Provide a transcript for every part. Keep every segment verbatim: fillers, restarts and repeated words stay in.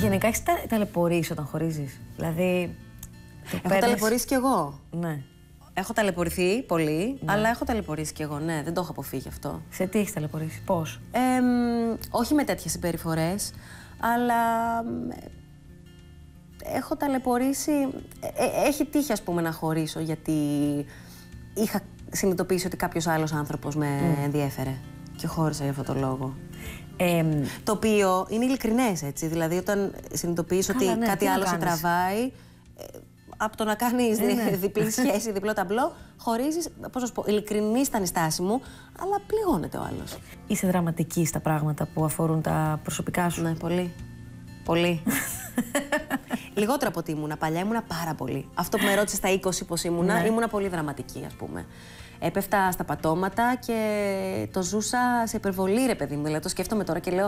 Γενικά έχεις τα... ταλαιπωρήσει όταν χωρίζεις. Δηλαδή. Έχω παίρνεις... ταλαιπωρήσει κι εγώ. Ναι. Έχω ταλαιπωρηθεί πολύ, ναι. αλλά έχω ταλαιπωρήσει κι εγώ. Ναι, δεν το έχω αποφύγει αυτό. Σε τι έχεις ταλαιπωρήσει, πώς? Ε, όχι με τέτοιες συμπεριφορές, αλλά έχω ταλαιπωρήσει. Ε, έχει τύχει, ας πούμε, να χωρίσω γιατί είχα συνειδητοποιήσει ότι κάποιος άλλος άνθρωπος με mm. ενδιέφερε και χώρισα για αυτόν τον λόγο. Ε, το οποίο είναι ειλικρινές, έτσι. Δηλαδή, όταν συνειδητοποιείς ότι ναι, κάτι άλλο σε τραβάει, ε, από το να κάνεις ε, ναι. διπλή σχέση, διπλό ταμπλό, χωρίζεις. Πώς να σου πω, ειλικρινής ήταν η στάση μου, αλλά πληγώνεται ο άλλος. Είσαι δραματική στα πράγματα που αφορούν τα προσωπικά σου? Ναι, πολύ. Πολύ. Λιγότερο από ότι ήμουνα. Παλιά ήμουνα πάρα πολύ. Αυτό που με ρώτησε στα είκοσι πώς ήμουνα, ναι. ήμουνα πολύ δραματική, ας πούμε. Έπεφτα στα πατώματα και το ζούσα σε υπερβολή, ρε παιδί μου. Δηλαδή, το σκέφτομαι τώρα και λέω,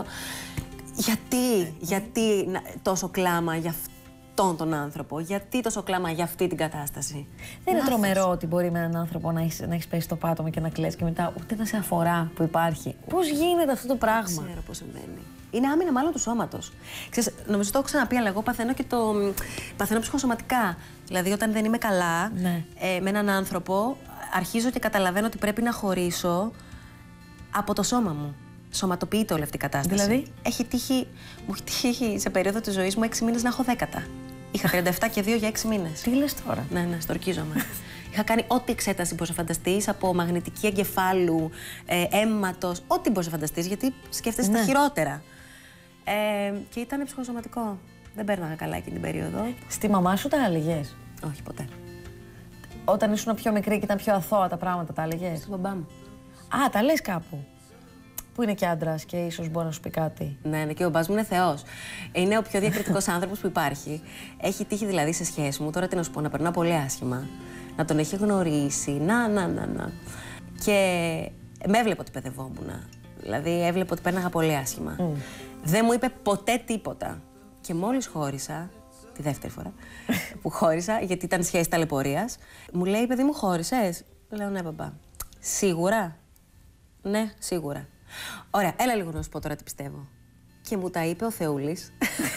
γιατί, γιατί τόσο κλάμα για αυτόν τον άνθρωπο, γιατί τόσο κλάμα για αυτή την κατάσταση. Δεν είναι τρομερό ότι μπορεί με έναν άνθρωπο να έχεις, να έχεις πέσει στο πάτωμα και να κλαις και μετά ούτε να σε αφορά που υπάρχει. Πώς γίνεται αυτό το πράγμα? Δεν ξέρω πώς συμβαίνει. Είναι άμυνα μάλλον του σώματος. Ξέρεις, νομίζω το έχω ξαναπεί, αλλά εγώ παθαίνω και το. Παθαίνω ψυχοσωματικά. Δηλαδή, όταν δεν είμαι καλά ναι. ε, με έναν άνθρωπο, αρχίζω και καταλαβαίνω ότι πρέπει να χωρίσω από το σώμα μου. Σωματοποιείται όλη αυτή η κατάσταση. Δηλαδή, έχει τύχει, μου έχει τύχει σε περίοδο της ζωής μου έξι μήνες να έχω δέκατα. Είχα τριάντα επτά και δύο για έξι μήνες. Τι λες τώρα? Ναι, ναι, στορκίζομαι. Είχα κάνει ό,τι εξέταση μπορείς να φανταστείς, από μαγνητική εγκεφάλου, ε, αίματος, ό,τι μπορείς να φανταστείς, γιατί σκέφτεσαι ναι. τα χειρότερα. Ε, και ήταν ψυχοσωματικό. Δεν πέρναγα καλά εκείνη την περίοδο. Στη μαμά σου τα έλεγες? Όχι, ποτέ. Όταν ήσουν πιο μικρή και ήταν πιο αθώα τα πράγματα, τα έλεγες? Στον μπαμπά μου. Α, τα λες κάπου. Που είναι και άντρας και ίσως μπορεί να σου πει κάτι. Ναι, ναι, και ο μπαμπάς μου είναι θεός. Είναι ο πιο διακριτικός άνθρωπος που υπάρχει. Έχει τύχει δηλαδή σε σχέση μου, τώρα τι να σου πω, να περνάω πολύ άσχημα. Να τον έχει γνωρίσει. Να, να, να, να. Και με έβλεπε ότι παιδευόμουν. Δηλαδή έβλεπε ότι πέρναγα πολύ άσχημα. Mm. Δεν μου είπε ποτέ τίποτα. Και μόλις χώρισα, τη δεύτερη φορά που χώρισα, γιατί ήταν σχέση ταλαιπωρίας, μου λέει, παιδί μου, χώρισες? Λέω, ναι, μπαμπά. Σίγουρα? Ναι, σίγουρα. Ωραία, έλα λίγο να σου πω τώρα τι πιστεύω. Και μου τα είπε ο Θεούλης.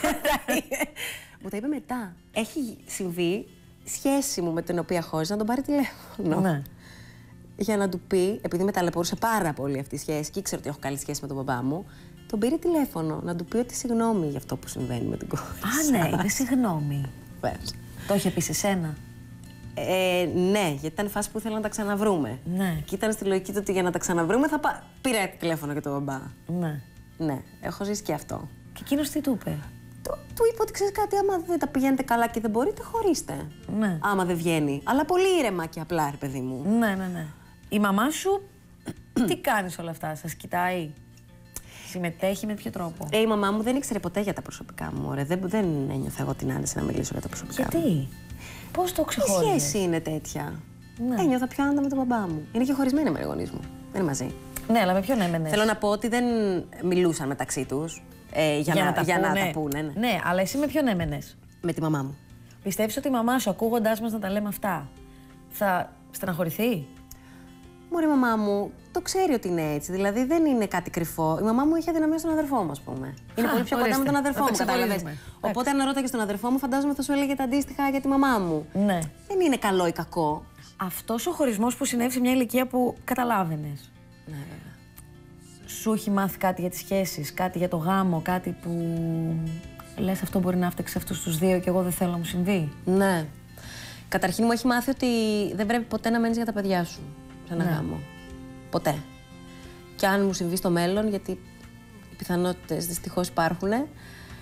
Μου τα είπε μετά. Έχει συμβεί σχέση μου με την οποία χώρισα να τον πάρει τηλέφωνο. Ναι. Για να του πει, επειδή με ταλαιπωρούσε πάρα πολύ αυτή η σχέση και ήξερε ότι έχω καλή σχέση με τον μπαμπά μου, τον πήρε τηλέφωνο να του πει ότι συγγνώμη για αυτό που συμβαίνει με την κόρη. Α, ναι, είπε συγγνώμη. Βέβαια. Το είχε πει σε σένα? Ε, ναι, γιατί ήταν η φάση που ήθελα να τα ξαναβρούμε. Ναι. Και ήταν στη λογική του ότι για να τα ξαναβρούμε θα πά... πήρα τηλέφωνο για τον μπαμπά. Ναι. Ναι, έχω ζήσει και αυτό. Και εκείνος τι του είπε? Του, του είπε ότι ξέρεις κάτι, άμα δεν τα πηγαίνετε καλά και δεν μπορείτε, χωρίστε. Ναι. Άμα δεν βγαίνει. Αλλά πολύ ήρεμα και απλά, ρε παιδί μου. Ναι, ναι, ναι. Η μαμά σου τι κάνει όλα αυτά, σας κοιτάει? Συμμετέχει με ποιο τρόπο? Ε, η μαμά μου δεν ήξερε ποτέ για τα προσωπικά μου. Ωραία. Δεν, δεν ένιωθα εγώ την άνεση να μιλήσω για τα προσωπικά Γιατί? μου. Πώς το ξεχώριζες? Η σχέση είναι τέτοια. Ναι. Ένιωθα πιο άνετα με τον μπαμπά μου. Είναι και χωρισμένοι με οι γονείς μου. Δεν είναι μαζί. Ναι, αλλά με ποιον έμενες? Θέλω να πω ότι δεν μιλούσαν μεταξύ τους ε, για, για, να, να, τα για να τα πούνε. Ναι. Ναι, αλλά εσύ με ποιον έμενες? Με τη μαμά μου. Πιστεύεις ότι η μαμά σου, ακούγοντάς μας να τα λέμε αυτά, θα στεναχωρηθεί? Μωρή, η μαμά μου το ξέρει ότι είναι έτσι. Δηλαδή δεν είναι κάτι κρυφό. Η μαμά μου έχει αδυναμία στον αδερφό μου, ας πούμε. Είναι Α, πολύ πιο ορίστε, κοντά με τον αδερφό μου, κατάλαβες. Οπότε, αν ρώταγε τον αδερφό μου, φαντάζομαι θα σου έλεγε τα αντίστοιχα για τη μαμά μου. Ναι. Δεν είναι καλό ή κακό. Αυτός ο χωρισμός που συνέβη σε μια ηλικία που καταλάβαινες. Ναι, βέβαια. Σου έχει μάθει κάτι για τις σχέσεις, κάτι για το γάμο, κάτι που λες αυτό μπορεί να έφταξε αυτούς τους δύο και εγώ δεν θέλω να μου συμβεί? Ναι. Καταρχήν μου έχει μάθει ότι δεν πρέπει ποτέ να μένεις για τα παιδιά σου σε ένα ναι. γάμο. Ποτέ. Και αν μου συμβεί στο μέλλον, γιατί οι πιθανότητες δυστυχώς υπάρχουν, ε,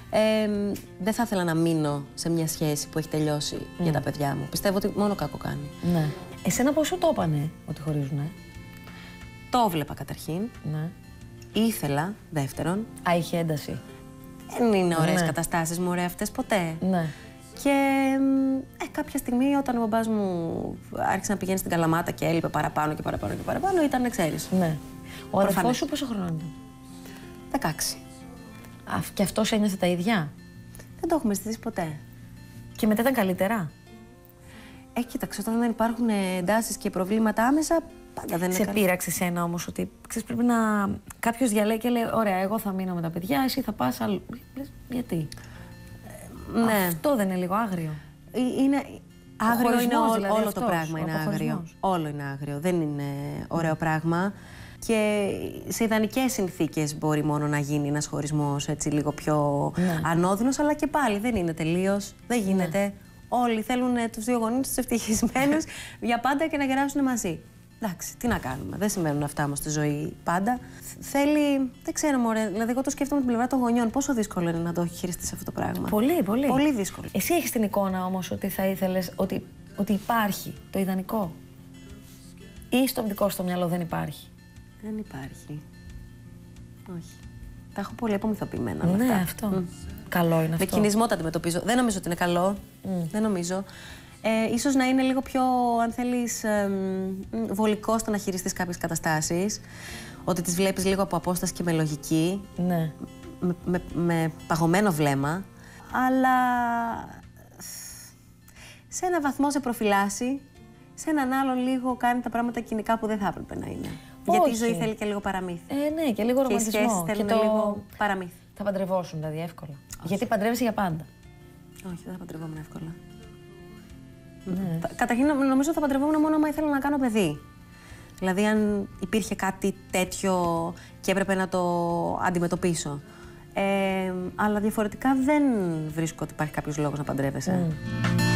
δεν θα ήθελα να μείνω σε μια σχέση που έχει τελειώσει mm. για τα παιδιά μου. Πιστεύω ότι μόνο κακό κάνει. Ναι. Εσένα πώς σου το είπανε ότι χωρίζουνε? Το έβλεπα καταρχήν. Ναι. Ήθελα δεύτερον. Α, είχε ένταση. Δεν είναι ωραίες ναι. καταστάσεις μου, ωραία αυτές ποτέ. Ναι. Και ε, κάποια στιγμή όταν ο μπαμπάς μου άρχισε να πηγαίνει στην Καλαμάτα και έλειπε παραπάνω και παραπάνω και παραπάνω, ήταν, ξέρεις. Ναι. Ο αδερφός σου πόσο χρόνο ήταν? δεκαέξι. Α, και αυτός ένιωθε τα ίδια? Δεν το έχουμε ζητήσει ποτέ. Και μετά ήταν καλύτερα? Ε, κοίταξε, όταν δεν υπάρχουν εντάσεις και προβλήματα άμεσα, πάντα δεν είναι. Σε πείραξε εσένα όμως ότι ξέρεις, πρέπει να. Κάποιος διαλέγει και λέει: ωραία, εγώ θα μείνω με τα παιδιά, εσύ θα πας αλλού. Γιατί? Ναι. Αυτό δεν είναι λίγο άγριο? Είναι... Άγριο είναι ό, δηλαδή όλο αυτός, το πράγμα, είναι άγριο. Όλο είναι άγριο, δεν είναι ωραίο mm. πράγμα. Και σε ιδανικές συνθήκες μπορεί μόνο να γίνει ένας χωρισμός έτσι λίγο πιο ναι. ανώδυνος, αλλά και πάλι δεν είναι τελείως, δεν γίνεται. Ναι. Όλοι θέλουν τους δύο γονείς τους ευτυχισμένους για πάντα και να γεράσουν μαζί. Εντάξει, τι να κάνουμε, δεν σημαίνουν αυτά όμως στη ζωή πάντα. Θέλει, δεν ξέρω μωρέ, δηλαδή εγώ το σκέφτομαι την πλευρά των γονιών. Πόσο δύσκολο είναι να το χειριστείς αυτό το πράγμα. Πολύ, πολύ. Πολύ δύσκολο. Εσύ έχεις την εικόνα όμως ότι θα ήθελες, ότι, ότι υπάρχει το ιδανικό? Ή στο δικό στο μυαλό δεν υπάρχει? Δεν υπάρχει. Όχι. Τα έχω πολύ απομυθοποιημένα με ναι, αυτά. αυτό. Mm. Καλό είναι αυτό. Με κινησμό τα αντιμετωπίζω. Δεν νομίζω ότι είναι καλό. Mm. Δεν νομίζω. Ε, ίσως να είναι λίγο πιο, αν θέλεις, ε, βολικό στο να χειριστείς κάποιες καταστάσεις. Ότι τις βλέπεις λίγο από απόσταση και με λογική. Ναι. Με, με, με παγωμένο βλέμμα. Αλλά σε ένα βαθμό σε προφυλάσσει. Σε έναν άλλον λίγο κάνει τα πράγματα κοινικά που δεν θα έπρεπε να είναι. Όχι. Γιατί η ζωή θέλει και λίγο παραμύθι. Ε, ναι, και λίγο ρομαντισμό. Και οι σχέσεις θέλουν και το... λίγο παραμύθι. Θα παντρευόσουν δηλαδή εύκολα? Όχι. Γιατί παντρεύεσαι για πάντα. Όχι, δεν θα παντρευόμουν εύκολα. Ναι. Καταρχήν νομίζω θα παντρευόμουν μόνο άμα ήθελα να κάνω παιδί. Δηλαδή αν υπήρχε κάτι τέτοιο και έπρεπε να το αντιμετωπίσω. Ε, αλλά διαφορετικά δεν βρίσκω ότι υπάρχει κάποιος λόγος να παντρεύεσαι. Mm.